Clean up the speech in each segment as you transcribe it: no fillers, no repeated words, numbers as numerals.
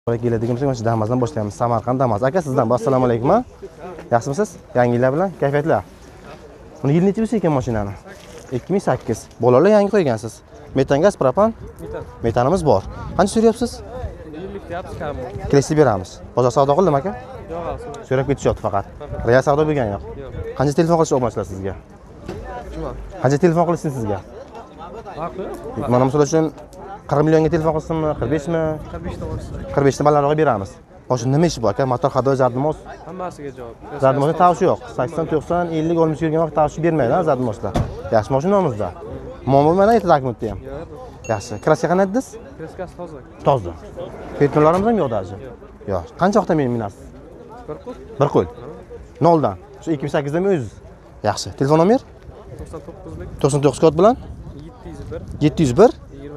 Keladigan bo'lsak, mana Damazdan boshlaymiz. Samarqand Damaz. Aka, sizdan assalomu alaykum. Yaxshimisiz? Yangi yillar bilan kayfiyatlar. Buni yil nechi bo'lsa ekan mashinani? 2008. Bolalar yangi qo'ygansiz. Metan gaz, propan? Metanimiz bor. Qancha so'rayapsiz? 50 deyapsiz kam. Kelishib beramiz. Bozor savdo qildimi aka? Yo'q, so'rab ketishyapti faqat. Real savdo bo'lgan yo'q. Qancha telefon qilishni olmoqchilar sizga? Qancha telefon qilishsin sizga? Mana misol uchun 40 millionga telefon qilsinmi, 45 mi? 45 dan balandroq beramiz. Mashina nima ishi bor aka? Motor hadoy zardimoz. Hammasiga javob. Zardimozda tavsiya yo'q. 80, 90, 50 olmush yurgan vaqt tavsiya bermaydi, zardimozlar. Yaxshi mashinamizda. Muammo mana aytdi takmutda ham. Yaxshi. Kraska qanday dedingiz? Kraskasi toza. Toza. Petronlarimiz ham yo'q daji. Yo'q. Qancha vaqtda men minasiz? Bir qo'l. Noldan. Shu 2008 dami o'zingiz? Yaxshi. Telefon nomer? 99 kod bilan 701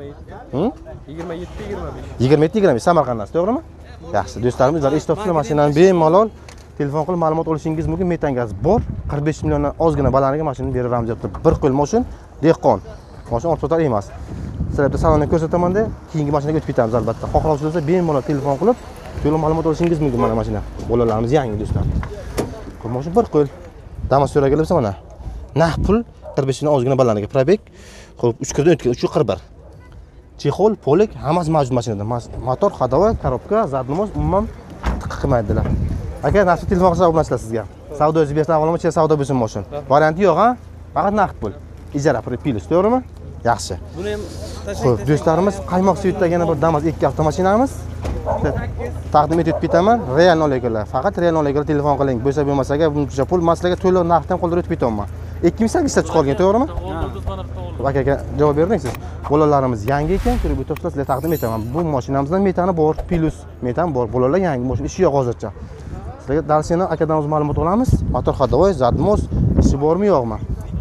27 Samarqanddan, to'g'rimi? Yaxshi. Do'stlarimiz eshitibsizlar, mashinani bemalol telefon qilib ma'lumot olishingiz mumkin. Metan gaz bor. 45 milliondan ozgina balandligiga mashinani beramiz debdi. Bir qo'l mashin, dehqon. Mashin ortsotar emas. Sizlarga salonni ko'rsataman-da, keyingi mashinaga o'tib ketamiz albatta. Xohlovchi bo'lsa bemalol telefon qilib, to'liq ma'lumot olishingiz mumkin mana mashina. Bolalarimiz yangi do'stlar. Bu mashin bir qo'l. Damas so'ragan bo'lsa mana. Naq pul 45 dan ozgina balandligiga probek. Xo'p, 3 kundan o'tgan 341. Chexol, polik, hammasi mavjud mashinada. Motor, ходовой, korobka, zadnimoz umuman tiq qilmaydilar. Aka, nasib telefon qilsa obunachilar sizga. Savdoingizni bersa avvalama, che savdo bo'lsin mashin. Varianti yo'q, ha? Faqat naqd pul. Ijara pulisiz, to'g'rimi? Yaxshi. Buni ham Xo'p, do'stlarimiz, qaymoq suyutda yana bir Damas 2 avtomashinamiz. Taqdim etib ketaman. Real 0 Faqat real 0 telefon qiling. Bo'lsa bo'lmasa agar buncha pul masalaga to'liq naqddan qoldirib ketaman. 2008 da chiqargan, to'g'rimi? Aka, javob berdingiz siz. Bolalarimiz yangi ekan, turib o'tibsiz, sizlarga taqdim etaman. Bu mashinamizdan metani bor, plus metan bor. Bolalar yangi mashina, ishi yo'q hozircha. Sizlarga darsini akadan o'z ma'lumot olamiz. Motor ходовой, zadmoz, ishi bormi, yo'qmi?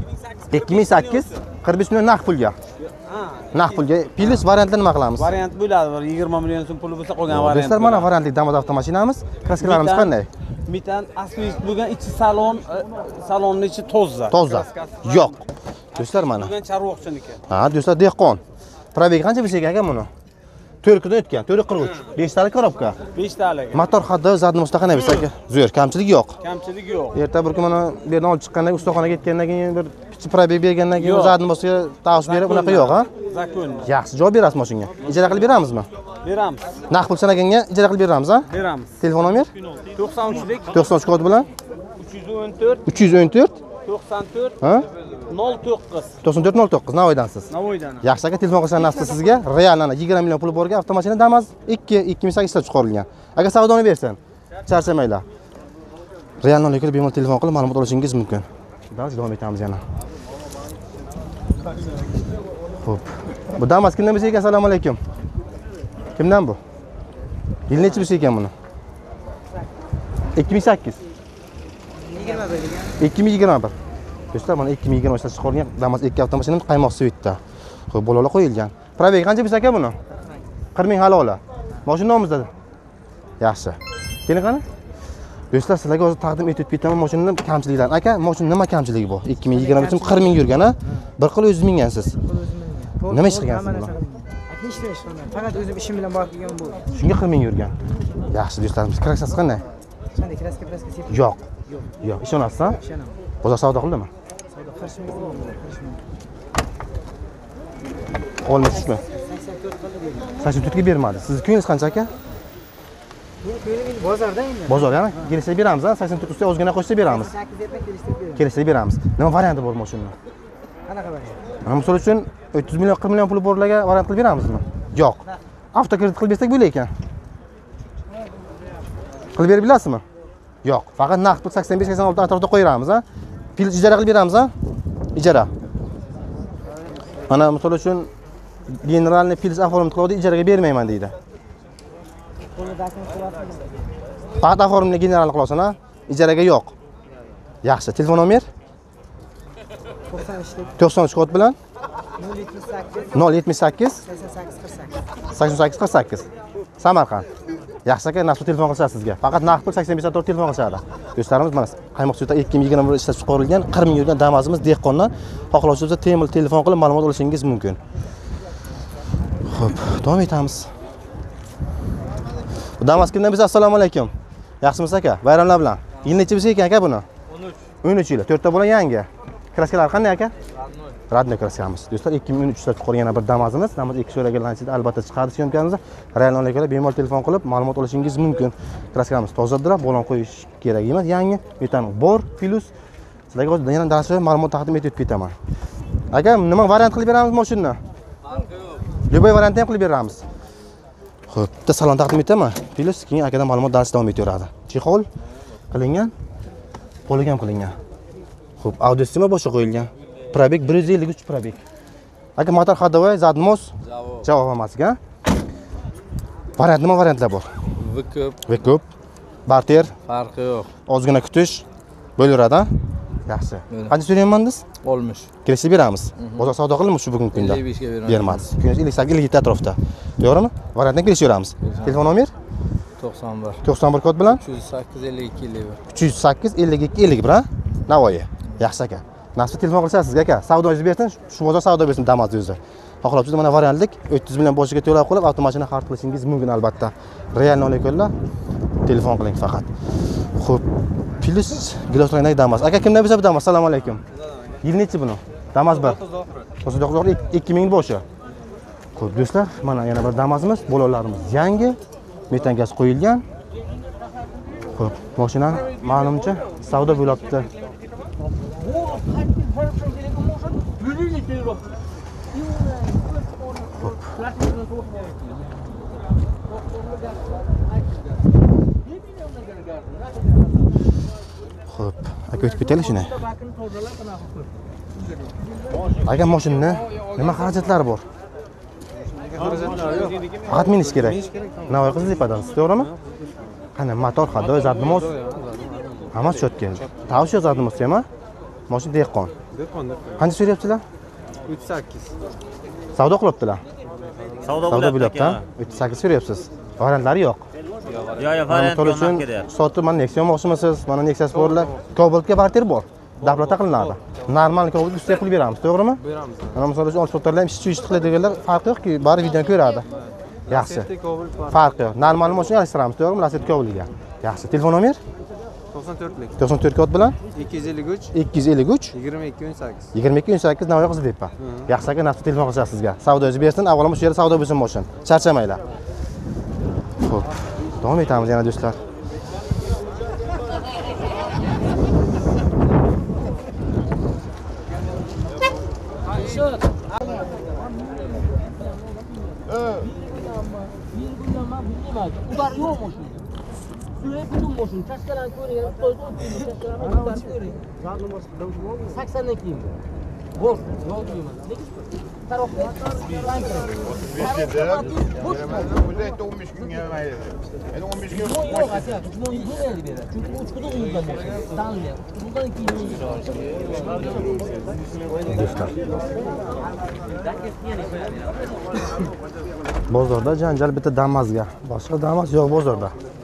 2008 45 million naqd pulga. Naqd pulga plus variantlar nima qilamiz? Variant bo'ladi, 20 million so'm puli bo'lsa qolgan variant. Do'stlar, mana variantli Damas avtomashinamiz. Kraskalarimiz qanday? Metan asfalt bo'lgan, ichi salonning ichi toza. Toza. Yo'q. Do'stlar, mana. Bo'lgan Charvoqchiniki. Ha, do'stlar, dehqon. Probeg qancha bo'lsa aka buni? 4 kundan o'tgan, 443. 5 talik korobka. 5 talik. Motor ходовой, zadimozda qanday bo'lsa aka? Zo'r, kamchilik yo'q. Kamchilik yo'q. Erta bir kun mana bu yerdan olib chiqqandan keyin ustaxonaga ketgandan keyin bir kichik probeg bergandan keyin zadimozga tavsiya berib, unaqa yo'q, ha? Zakon. Yaxshi, javob berasiz mashinaga. Ijara qilib beramizmi? Beramiz. Naqd pul sanaganga ijara qilib beramiz, ha? Beramiz. Telefon nomer? 93 kod bilan 314 94 ha? 09 9409 Navoiydansiz. Navoiydan. Yaxshi aka, telefon qilsan nasib sizga realni 20 million puli borga avtomashina Damas 2008 da chiqarilgan. Agar savdoni bersan, charchamanglar. Realni olib kelib bemalol telefon qilib ma'lumot olishingiz mumkin. Dars davom etamiz yana. Xo'p. Bu Damas kimdan bo'lsa ekan? Assalomu alaykum. Kimdan bu? Yil nechi bo'lsa ekan buni? 2008. 2021. Do'stlar, mana 2020 yilda chiqarilgan Damas 2 avtomashinamiz qaymoq suyutda. Xo'p, bolalar qo'yilgan. Probeg qancha bo'lsa aka buni? 40 ming halola. Mashina nomimizda. Yaxshi. Keling qani? Do'stlar, sizlarga hozir taqdim etib ketaman mashinaning kamchiliklarini. Aka, mashina nima kamchiligi bu? 2020 uchun 40 ming yurgan, ha? Bir xil o'zingiz mingansiz. Nima ish qilgansiz buni? Aka, ish qilmayman. Faqat o'zim ishim bilan borib kelgan bu. Shunga 40 ming yurgan. Yaxshi do'stlarimiz, kraskasi qanday? Qanday kraska sepib? Yo'q. Yo'q, ishonasiz, ha? Ishonaman. Bozor savdo qildimi? Savdo qilishimiz mumkin. Olmaysizmi? 84 ga bermadi. Sizning ko'nglingiz qancha aka? Bu ko'nglim bozorda endi. Bozor, yana kelishib beramiz, ha? 84 ustiga ozgina qo'shib beramiz. 8 deb kelishib beramiz. Kelishib beramiz. Nima varianti bor mashinada? Qanaqa variant? Mana misol uchun 300 million 40 million puli borlarga variant qilib beramizmi? Yo'q. Avtokredit qilib bersak bo'lar ekan. Qilib berib bilasizmi? Yo'q. Faqat naqd pul 85-86 atrofida qo'yamiz, ha? Pul ijara qilib beramiz, ha? Ijara. Mana misol uchun generalniy pils oformni qiladi, ijaraga bermayman deydi. Faqat oformni generalni qilasan, ha? Ijaraga yo'q. Yaxshi. Telefon nomer? 93 kod bilan 078 88 48 Samarqand. Yaxshi aka, nasib telefon qilsa sizga. Faqat naqd pul 85 to'rt telefon qilishadi. Do'stlarimiz mana qaymoq suyuqda 2021 ishlab chiqarilgan 40 ming yurgan Damasimiz dehqondan xohlovchi bo'lsa temir telefon qilib ma'lumot olishingiz mumkin. Xo'p, davom etamiz. Damas kimdan biz assalomu alaykum. Yaxshimisiz aka? Bayramlar bilan. Yil necha bo'lsa ekan aka buni? 13 yil. 4 ta bola yangi. Kraskalar qanday aka? Radnoy kraskamiz. Do'stlar 2013 da chiqqan yana bir Damazimiz. Damas 2 so'raganlarida albatta chiqadi syomkamizda. Realnoyga ko'ra bemalol telefon qilib ma'lumot olishingiz mumkin. Kraskamiz tozadirlar, bo'lon qo'yish kerak emas. Yangi metan bor, plus sizlarga hozir yana darsga ma'lumot taqdim etib ketaman. Aka, nima variant qilib beramiz mashinani? Любой variantni ham qilib beramiz. Xo'p, bitta salon taqdim etaman. Plus keyin akadan ma'lumot darsi davom etaveradi. Chexol qilingan, poligam qilingan. Xo'p, audio sistema boshqa qo'yilgan. Probeg 153 probeg. Aka, motor ходовой, задмос. Javob emas-ga. Variant nima variantlar bor? Vko'p, barter, Farqi yo'q. ozgina kutish bo'laveradi. Yaxshi. Qancha so'rayman siz? 60. Kelishib beramiz. Bozor savdo qilinmi shu bugungi kunda? 55 ga beramiz. Beramiz. Kuniga 58-57 atrofda. To'g'rimi? Variantdan kelishaveramiz. Telefon nomer 91. 91 kod bilan 308 52 51. 308 52 51 ha? Navoiy. Yaxshi aka. Nasib telefon qilsangiz sizga aka, savdoingizni bersin, shu bozor savdo bersin Damazda o'zi. Xohlabsiz mana variantlik 300 million boshiga to'lab qo'yib avtomashina xarid qilishingiz mumkin albatta. Realni olinglar, telefon qiling faqat. Xo'p, plus Glosraynak Damaz. Aka kimdan bilsa bu Damaz? Assalomu alaykum. Yil nechi buni? Damaz 1. 2000 boshi. Xo'p, do'stlar, mana yana bir Damazimiz, bolalarimiz yangi, metan gaz qo'yilgan. Xo'p, mashina ma'lumcha savdo bo'lyapti. Xo'p, aka o'tib ketaylik shuni. Aka mashinani nima xarajatlari bor? Faqat minish kerak. Navoiy Qiziltepadan, to'g'rimi? Qani motor ходовой, задмос. Hammasi shot keldi. Tavsiya zadmos ham, mashina dehqon. Qancha so'rayapsizlar? 38. Savdo qilibdilar. Savdo bo'lyapti. 38 so'rayapsiz. Variantlari yo'q. Yo'q, variant yo'q. Uchun sotib mana Nexia olmoqchimisiz? Mana Nexia Sportlar Cobaltga barter bor. Davlatda qilinadi. Normal Cobalt ustiga qilib beramiz, to'g'rimi? Beramiz. Mana misol uchun olib ish qiladiganlar farqi yo'qki, bari videoni ko'radi. Yaxshi. Farqi yo'q. Normal mashina alishtiramiz, to'g'rimi? Lacetti Cobaltga. Yaxshi. Telefon nomer 94lik. 94 kod bilan 253 253 2218. 2218 Navoiy Qiziltepa. Yaxshi aka, nafsi telefon qilasiz sizga. Savdoingizni bersin, avvalo shu yerda savdo bo'lsin mashina. Charchamanglar. Xo'p, davom etamiz yana do'stlar. Ular yo'q mashina. Suya butun mashina. Chaskalarni ko'ring, Xitoyda ko'ring. 80dan keyin. Bor, yo'q deyman. Lekin tarafga O'zi 15 kunga mayli. Endi 15 kun yo'q, aka, jumon bo'lmaydi beradi. Chunki uch kun uydan tanlaydi. Bundan keyin Bozorda janjal bitta Damazga. Boshqa Damaz yo'q bozorda.